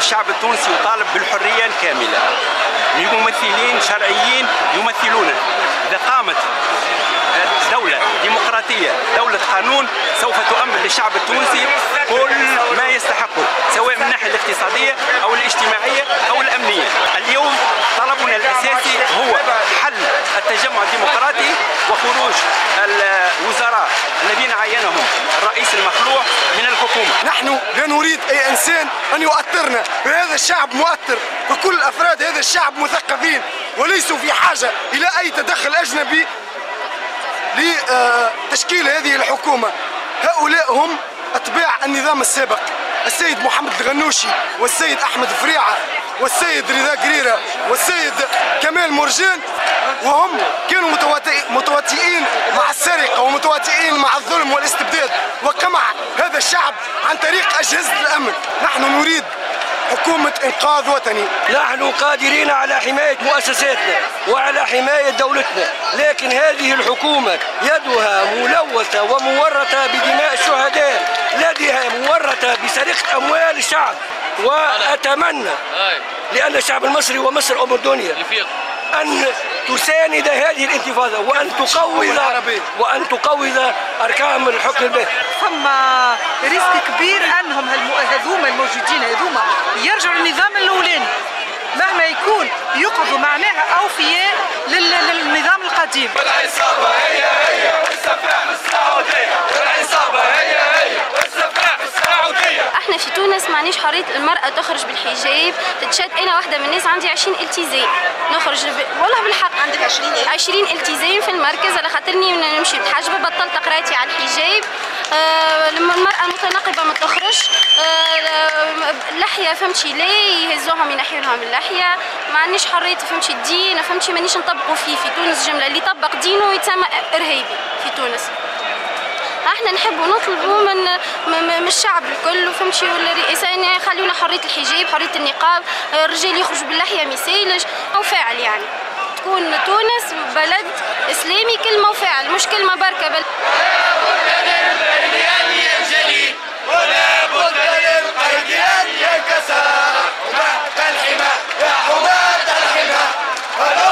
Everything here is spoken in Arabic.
الشعب التونسي يطالب بالحرية الكاملة، ممثلين شرعيين يمثلونه. إذا قامت دولة ديمقراطية، دولة قانون، سوف تؤمن للشعب التونسي كل ما يستحقه، سواء من الناحية الاقتصادية أو الاجتماعية أو الأمنية. اليوم طلبنا الأساسي هو حل التجمع الديمقراطي وخروج الوزراء الذين عينهم الرئيس المخلوع من الحكومة. نحن لا نريد أي إنسان أن يؤثرنا، فهذا الشعب مؤثر، فكل أفراد هذا الشعب مثقفين وليسوا في حاجة إلى أي تدخل أجنبي لتشكيل هذه الحكومة. هؤلاء هم أتباع النظام السابق، السيد محمد الغنوشي والسيد أحمد فريعة والسيد رضا قريرة والسيد كمال مرجان، وهم كانوا متواتئين مع السرقة ومتواتئين مع الظلم والاستبداد وقمع هذا الشعب عن طريق أجهزة الأمن. نحن نريد حكومة إنقاذ وطني. نحن قادرين على حماية مؤسساتنا وعلى حماية دولتنا، لكن هذه الحكومة يدها ملوثة ومورطة بدماء الشهداء، يدها مورطة بسرقة أموال الشعب. وأتمنى لأن الشعب المصري ومصر أم الدنيا أن تساند هذه الانتفاضة وأن تقوض أركان الحكم الباهي. فما ريسك كبير أنهم هذوما الموجودين هذوما يرجعوا للنظام الأولاني مهما يكون، يقعدوا معناها أوفياء للنظام القديم. والعصابة هي والسفاح السعودية، والعصابة هي والسفاح السعودية. احنا في تونس معناش حرية المرأة تخرج بالحجاب، تتشد. أنا واحدة من الناس عندي 20 التزام نخرج والله بالحق. عندك 20 التزام في المركز، على خاطرني نمشي متحجبة، بطلت قرايتي على الحجاب. لما المرأة المتنقبة ما تخرج، اللحية فهمتي لا يهزوهم ينحيوا لهم اللحية، ما عندناش حرية فهمتي الدين، فهمتي مانيش نطبقوا فيه في تونس جملة، اللي يطبق دينه يتسمى إرهابي في تونس. احنا نحبوا نطلبوا من الشعب الكل وفهمتي والرئاسة يخليونا حرية الحجاب، حرية النقاب، الرجال يخرجوا باللحية ما يسالش، أو فاعل يعني تكون تونس بلد إسلامي كلمة وفاعل، مش كلمة بركة بل. ولا بد للقيد أن ينكسر، حماة الحمى يا حماة الحمى.